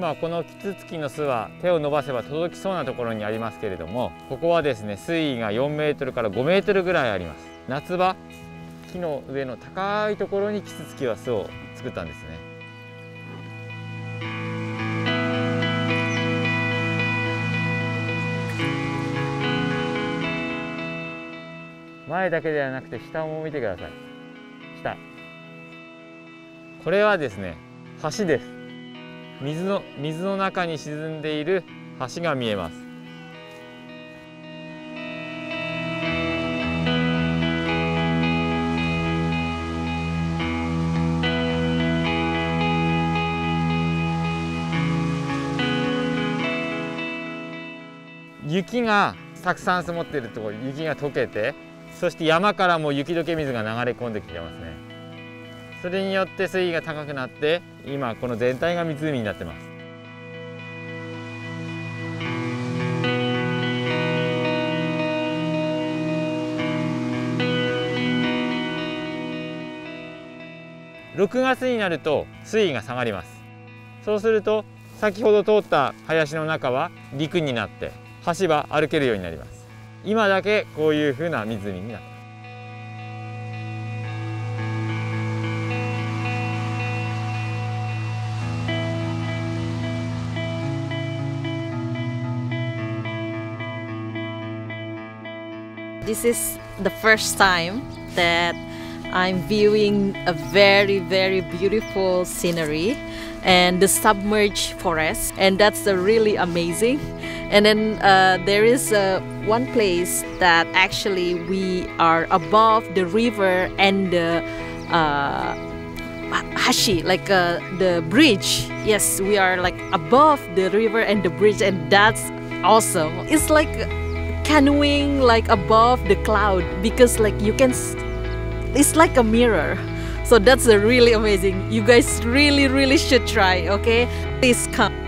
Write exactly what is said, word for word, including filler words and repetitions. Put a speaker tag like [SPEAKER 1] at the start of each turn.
[SPEAKER 1] 今このキツツキの巣は手を伸ばせば届きそうなところにありますけれども、ここはですね水位がよんメートルからごメートルぐらいあります。夏場木の上の高いところにキツツキは巣を作ったんですね。前だけではなくて下も見てください。下、これはですね橋です。水の水の中に沈んでいる橋が見えます。雪がたくさん積もっているところ、雪が溶けて、そして山からも雪解け水が流れ込んできてますね。それによって水位が高くなって、今この全体が湖になってます。ろくがつになると水位が下がります。そうすると先ほど通った林の中は陸になって橋は歩けるようになります。今だけこういう風な湖になってます。
[SPEAKER 2] This is the first time that I'm viewing a very very beautiful scenery and the submerged forest, and that's uh, really amazing. And then uh, there is uh, one place that actually we are above the river and the uh, hashi, like uh, the bridge. Yes, we are like above the river and the bridge, and that's awesome. It's like canoeing like above the cloud, because like you can, it's like a mirror. So that's uh, really amazing. You guys really really should try. Okay, please come.